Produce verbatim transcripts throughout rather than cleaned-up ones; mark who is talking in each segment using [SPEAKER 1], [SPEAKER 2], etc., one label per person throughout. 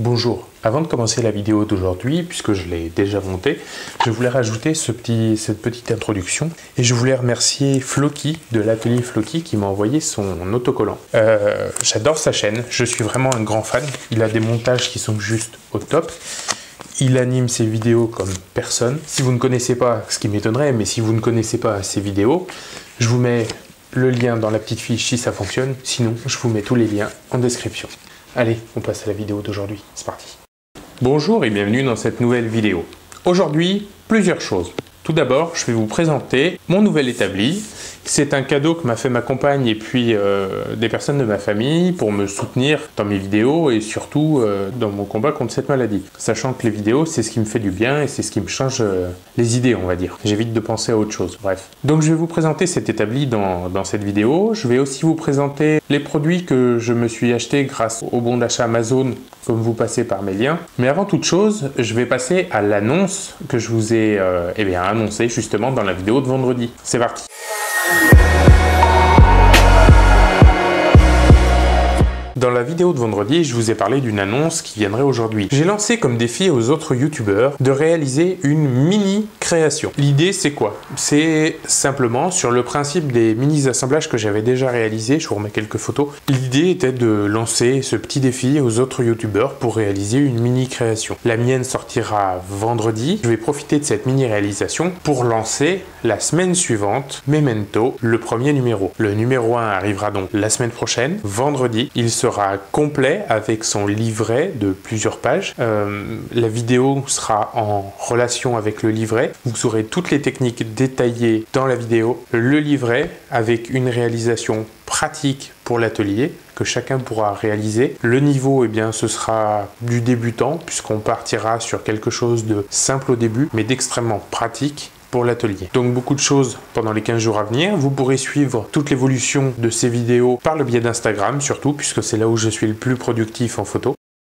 [SPEAKER 1] Bonjour, avant de commencer la vidéo d'aujourd'hui, puisque je l'ai déjà montée, je voulais rajouter ce petit, cette petite introduction et je voulais remercier Floki de l'atelier Floki qui m'a envoyé son autocollant. Euh, J'adore sa chaîne, je suis vraiment un grand fan, il a des montages qui sont juste au top. Il anime ses vidéos comme personne. Si vous ne connaissez pas, ce qui m'étonnerait, mais si vous ne connaissez pas ses vidéos, je vous mets le lien dans la petite fiche si ça fonctionne. Sinon, je vous mets tous les liens en description. Allez, on passe à la vidéo d'aujourd'hui. C'est parti. Bonjour et bienvenue dans cette nouvelle vidéo. Aujourd'hui, plusieurs choses. Tout d'abord, je vais vous présenter mon nouvel établi. C'est un cadeau que m'a fait ma compagne et puis euh, des personnes de ma famille pour me soutenir dans mes vidéos et surtout euh, dans mon combat contre cette maladie. Sachant que les vidéos, c'est ce qui me fait du bien et c'est ce qui me change euh, les idées, on va dire. J'évite de penser à autre chose, bref. Donc je vais vous présenter cet établi dans, dans cette vidéo. Je vais aussi vous présenter les produits que je me suis achetés grâce au bon d'achat Amazon, comme vous passez par mes liens. Mais avant toute chose, je vais passer à l'annonce que je vous ai euh, eh bien, annoncée justement dans la vidéo de vendredi. C'est parti. Dans la vidéo de vendredi, je vous ai parlé d'une annonce qui viendrait aujourd'hui. J'ai lancé comme défi aux autres youtubeurs de réaliser une mini création. L'idée c'est quoi? C'est simplement sur le principe des mini assemblages que j'avais déjà réalisé, je vous remets quelques photos. L'idée était de lancer ce petit défi aux autres youtubeurs pour réaliser une mini création. La mienne sortira vendredi. Je vais profiter de cette mini réalisation pour lancer la semaine suivante Memento, le premier numéro. Le numéro un arrivera donc la semaine prochaine, vendredi. Il sera complet avec son livret de plusieurs pages. Euh, la vidéo sera en relation avec le livret. Vous aurez toutes les techniques détaillées dans la vidéo. Le livret avec une réalisation pratique pour l'atelier que chacun pourra réaliser. Le niveau, eh bien, ce sera du débutant puisqu'on partira sur quelque chose de simple au début mais d'extrêmement pratique pour l'atelier. Donc beaucoup de choses pendant les quinze jours à venir. Vous pourrez suivre toute l'évolution de ces vidéos par le biais d'Instagram surtout, puisque c'est là où je suis le plus productif en photo.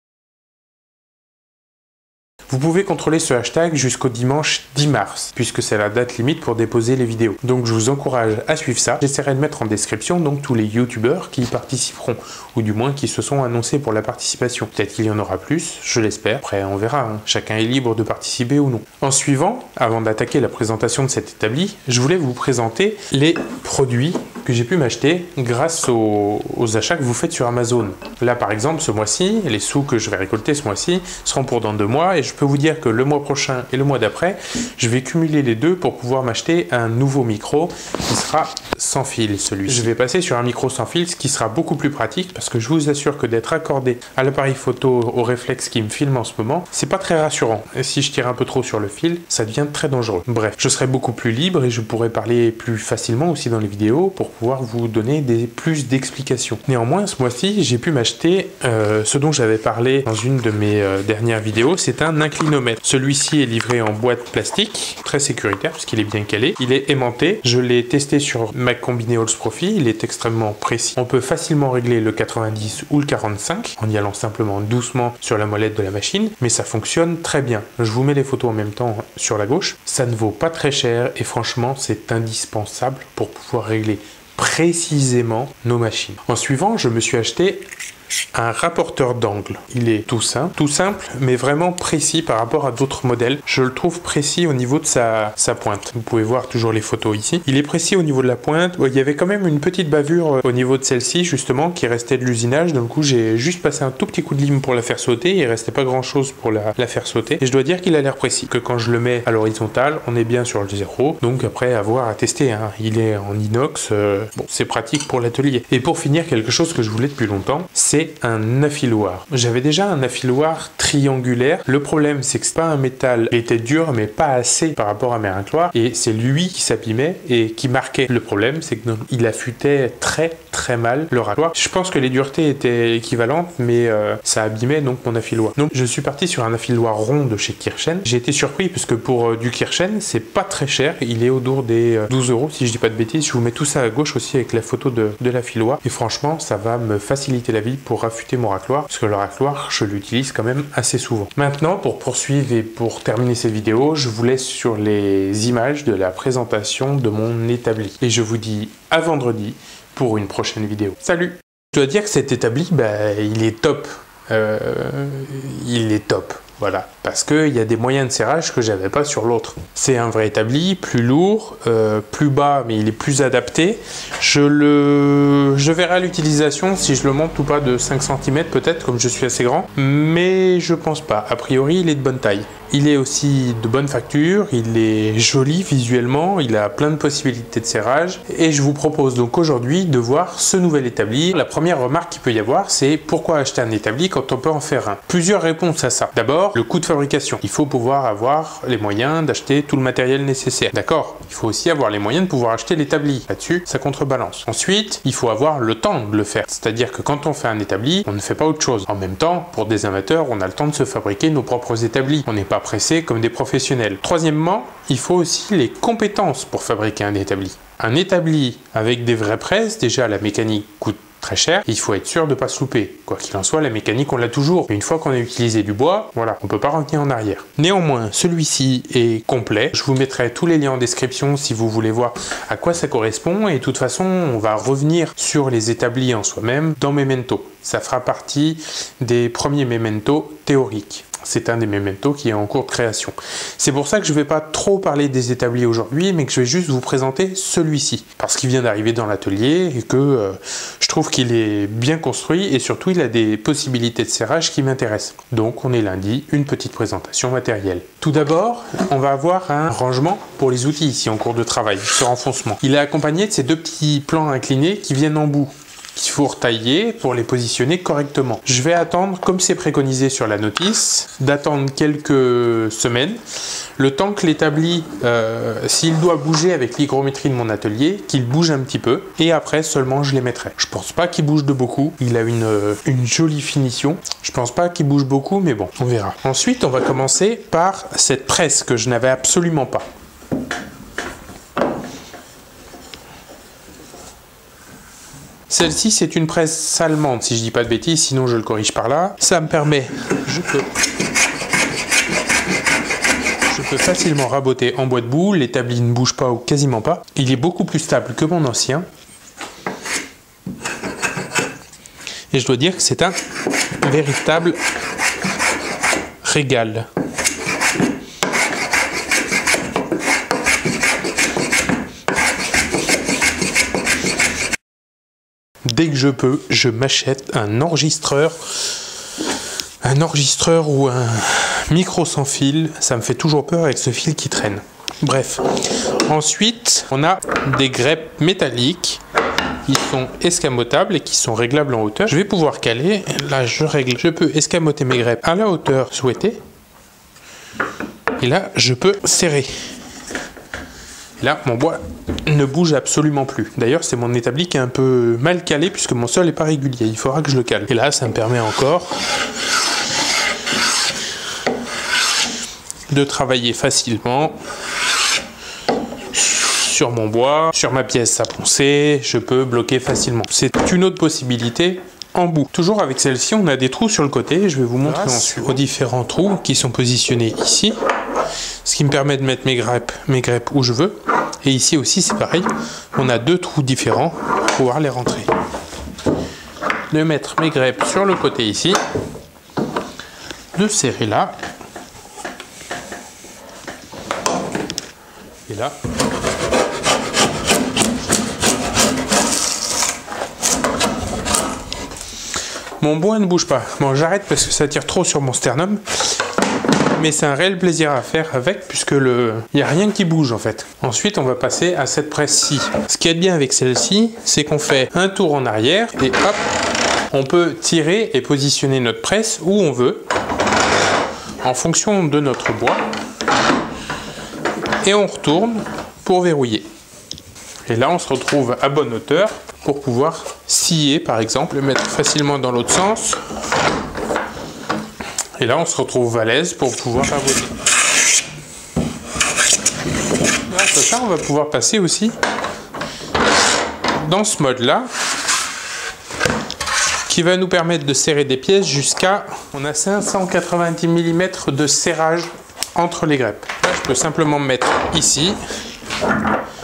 [SPEAKER 1] Vous pouvez contrôler ce hashtag jusqu'au dimanche dix mars, puisque c'est la date limite pour déposer les vidéos. Donc je vous encourage à suivre ça. J'essaierai de mettre en description donc tous les youtubeurs qui y participeront, ou du moins qui se sont annoncés pour la participation. Peut-être qu'il y en aura plus, je l'espère. Après on verra, hein. Chacun est libre de participer ou non. En suivant, avant d'attaquer la présentation de cet établi, je voulais vous présenter les produits que j'ai pu m'acheter grâce aux, aux achats que vous faites sur Amazon. Là par exemple, ce mois-ci, les sous que je vais récolter ce mois-ci seront pour dans deux mois et je peux vous dire que le mois prochain et le mois d'après, je vais cumuler les deux pour pouvoir m'acheter un nouveau micro qui sera sans fil, celui-ci. Je vais passer sur un micro sans fil, ce qui sera beaucoup plus pratique parce que je vous assure que d'être accordé à l'appareil photo au réflexe qui me filme en ce moment, c'est pas très rassurant. Et si je tire un peu trop sur le fil, ça devient très dangereux. Bref, je serai beaucoup plus libre et je pourrai parler plus facilement aussi dans les vidéos pour pouvoir vous donner des, plus d'explications. Néanmoins, ce mois-ci, j'ai pu m'acheter euh, ce dont j'avais parlé dans une de mes euh, dernières vidéos, c'est un inclinomètre. Celui-ci est livré en boîte plastique, très sécuritaire puisqu'il est bien calé. Il est aimanté. Je l'ai testé sur ma Combiné Halls Profi. Il est extrêmement précis. On peut facilement régler le quatre-vingt-dix ou le quarante-cinq en y allant simplement doucement sur la molette de la machine, mais ça fonctionne très bien. Je vous mets les photos en même temps sur la gauche. Ça ne vaut pas très cher et franchement, c'est indispensable pour pouvoir régler précisément nos machines. En suivant, je me suis acheté un rapporteur d'angle. Il est tout simple, tout simple, mais vraiment précis par rapport à d'autres modèles. Je le trouve précis au niveau de sa, sa pointe. Vous pouvez voir toujours les photos ici. Il est précis au niveau de la pointe. Il y avait quand même une petite bavure au niveau de celle-ci, justement, qui restait de l'usinage. Donc, coup, j'ai juste passé un tout petit coup de lime pour la faire sauter. Il restait pas grand-chose pour la, la faire sauter. Et je dois dire qu'il a l'air précis. Que quand je le mets à l'horizontale, on est bien sur le zéro. Donc, après, avoir à tester. Hein. Il est en inox. Euh, bon, c'est pratique pour l'atelier. Et pour finir, quelque chose que je voulais depuis longtemps, c'est un affiloir. J'avais déjà un affiloir triangulaire. Le problème, c'est que c'est pas un métal. Il était dur, mais pas assez par rapport à mes racloirs. Et c'est lui qui s'abîmait et qui marquait. Le problème, c'est qu'il affûtait très très mal le racloir. Je pense que les duretés étaient équivalentes, mais euh, ça abîmait donc mon affiloir. Donc je suis parti sur un affiloir rond de chez Kirchen. J'ai été surpris parce que pour euh, du Kirchen, c'est pas très cher. Il est autour des euh, douze euros si je dis pas de bêtises. Je vous mets tout ça à gauche aussi avec la photo de, de l'affiloir. Et franchement, ça va me faciliter la vie pour affûter mon racloir, parce que le racloir, je l'utilise quand même assez souvent. Maintenant, pour poursuivre et pour terminer cette vidéo, je vous laisse sur les images de la présentation de mon établi. Et je vous dis à vendredi pour une prochaine vidéo. Salut! Je dois dire que cet établi, bah, il est top. euh, il est top. Voilà, parce qu'il y a des moyens de serrage que j'avais pas sur l'autre. C'est un vrai établi, plus lourd, euh, plus bas, mais il est plus adapté. Je, le... je verrai à l'utilisation si je le monte ou pas de cinq centimètres peut-être, comme je suis assez grand. Mais je pense pas. A priori, il est de bonne taille. Il est aussi de bonne facture, il est joli visuellement, il a plein de possibilités de serrage. Et je vous propose donc aujourd'hui de voir ce nouvel établi. La première remarque qu'il peut y avoir, c'est pourquoi acheter un établi quand on peut en faire un? Plusieurs réponses à ça. D'abord, le coût de fabrication. Il faut pouvoir avoir les moyens d'acheter tout le matériel nécessaire. D'accord? Il faut aussi avoir les moyens de pouvoir acheter l'établi. Là-dessus, ça contrebalance. Ensuite, il faut avoir le temps de le faire. C'est-à-dire que quand on fait un établi, on ne fait pas autre chose. En même temps, pour des amateurs, on a le temps de se fabriquer nos propres établis. On n'est pas pressé comme des professionnels. Troisièmement, il faut aussi les compétences pour fabriquer un établi. Un établi avec des vraies presses, déjà la mécanique coûte très cher, il faut être sûr de ne pas se louper. Quoi qu'il en soit, la mécanique on l'a toujours. Et une fois qu'on a utilisé du bois, voilà, on ne peut pas revenir en arrière. Néanmoins, celui-ci est complet. Je vous mettrai tous les liens en description si vous voulez voir à quoi ça correspond. Et de toute façon, on va revenir sur les établis en soi-même dans Memento. Ça fera partie des premiers Memento théoriques. C'est un des Memento qui est en cours de création. C'est pour ça que je ne vais pas trop parler des établis aujourd'hui, mais que je vais juste vous présenter celui-ci. Parce qu'il vient d'arriver dans l'atelier et que euh, je trouve qu'il est bien construit et surtout il a des possibilités de serrage qui m'intéressent. Donc on est lundi, une petite présentation matérielle. Tout d'abord, on va avoir un rangement pour les outils ici en cours de travail, ce renfoncement. Il est accompagné de ces deux petits plans inclinés qui viennent en bout, qu'il faut retailler pour les positionner correctement. Je vais attendre, comme c'est préconisé sur la notice, d'attendre quelques semaines, le temps que l'établi, euh, s'il doit bouger avec l'hygrométrie de mon atelier, qu'il bouge un petit peu, et après seulement je les mettrai. Je pense pas qu'il bouge de beaucoup, il a une, une jolie finition, je pense pas qu'il bouge beaucoup, mais bon, on verra. Ensuite, on va commencer par cette presse que je n'avais absolument pas. Celle-ci, c'est une presse allemande, si je dis pas de bêtises, sinon je le corrige par là. Ça me permet, je peux, je peux facilement raboter en bois de boule, l'établi ne bouge pas ou quasiment pas. Il est beaucoup plus stable que mon ancien. Et je dois dire que c'est un véritable régal. Dès que je peux, je m'achète un enregistreur, un enregistreur ou un micro sans fil. Ça me fait toujours peur avec ce fil qui traîne. Bref. Ensuite, on a des greppes métalliques qui sont escamotables et qui sont réglables en hauteur. Je vais pouvoir caler. Là, je règle. Je peux escamoter mes greppes à la hauteur souhaitée. Et là, je peux serrer. Là, mon bois ne bouge absolument plus. D'ailleurs, c'est mon établi qui est un peu mal calé puisque mon sol n'est pas régulier. Il faudra que je le cale. Et là, ça me permet encore de travailler facilement sur mon bois, sur ma pièce à poncer. Je peux bloquer facilement. C'est une autre possibilité en bout. Toujours avec celle-ci, on a des trous sur le côté. Je vais vous montrer ensuite aux différents trous qui sont positionnés ici. Ce qui me permet de mettre mes greppes, mes greppes où je veux. Et ici aussi, c'est pareil. On a deux trous différents pour pouvoir les rentrer. De mettre mes greppes sur le côté ici. De serrer là. Et là. Mon bois ne bouge pas. Bon, j'arrête parce que ça tire trop sur mon sternum. Mais c'est un réel plaisir à faire avec puisque le, il n'y a rien qui bouge en fait. Ensuite, on va passer à cette presse-ci. Ce qui est bien avec celle-ci, c'est qu'on fait un tour en arrière et hop, on peut tirer et positionner notre presse où on veut en fonction de notre bois et on retourne pour verrouiller. Et là, on se retrouve à bonne hauteur pour pouvoir scier par exemple et mettre facilement dans l'autre sens. Et là, on se retrouve à l'aise pour pouvoir raboter. Grâce à ça, on va pouvoir passer aussi dans ce mode-là, qui va nous permettre de serrer des pièces jusqu'à... On a cinq cent quatre-vingt-dix millimètres de serrage entre les greppes. Là, je peux simplement me mettre ici,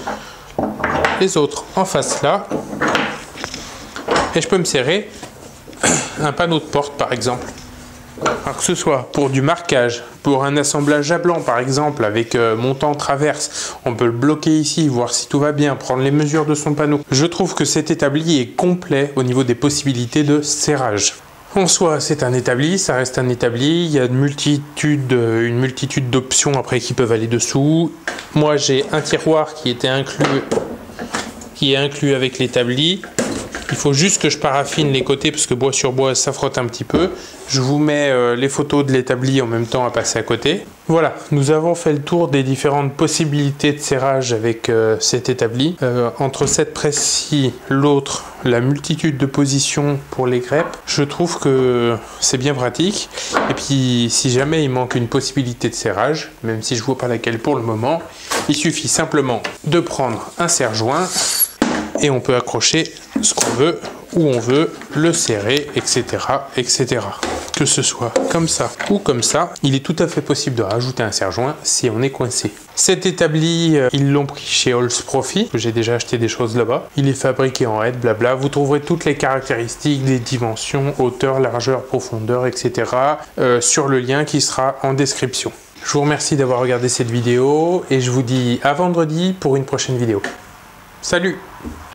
[SPEAKER 1] les autres en face là, et je peux me serrer un panneau de porte par exemple. Alors que ce soit pour du marquage, pour un assemblage à blanc par exemple avec euh, montant traverse, on peut le bloquer ici, voir si tout va bien, prendre les mesures de son panneau. Je trouve que cet établi est complet au niveau des possibilités de serrage. En soi, c'est un établi, ça reste un établi, il y a une multitude, une multitude d'options après qui peuvent aller dessous. Moi j'ai un tiroir qui était inclus, qui est inclus avec l'établi. Il faut juste que je paraffine les côtés parce que bois sur bois ça frotte un petit peu. Je vous mets euh, les photos de l'établi en même temps à passer à côté. Voilà, nous avons fait le tour des différentes possibilités de serrage avec euh, cet établi. Euh, entre cette presse-ci, l'autre, la multitude de positions pour les crêpes, je trouve que c'est bien pratique. Et puis si jamais il manque une possibilité de serrage, même si je ne vois pas laquelle pour le moment, il suffit simplement de prendre un serre-joint et on peut accrocher ce qu'on veut, où on veut, le serrer, et cetera, et cetera. Que ce soit comme ça ou comme ça, il est tout à fait possible de rajouter un serre-joint si on est coincé. Cet établi, euh, ils l'ont pris chez Holz Profi, j'ai déjà acheté des choses là-bas. Il est fabriqué en aide, blabla. Vous trouverez toutes les caractéristiques des dimensions, hauteur, largeur, profondeur, et cetera euh, sur le lien qui sera en description. Je vous remercie d'avoir regardé cette vidéo et je vous dis à vendredi pour une prochaine vidéo. Salut!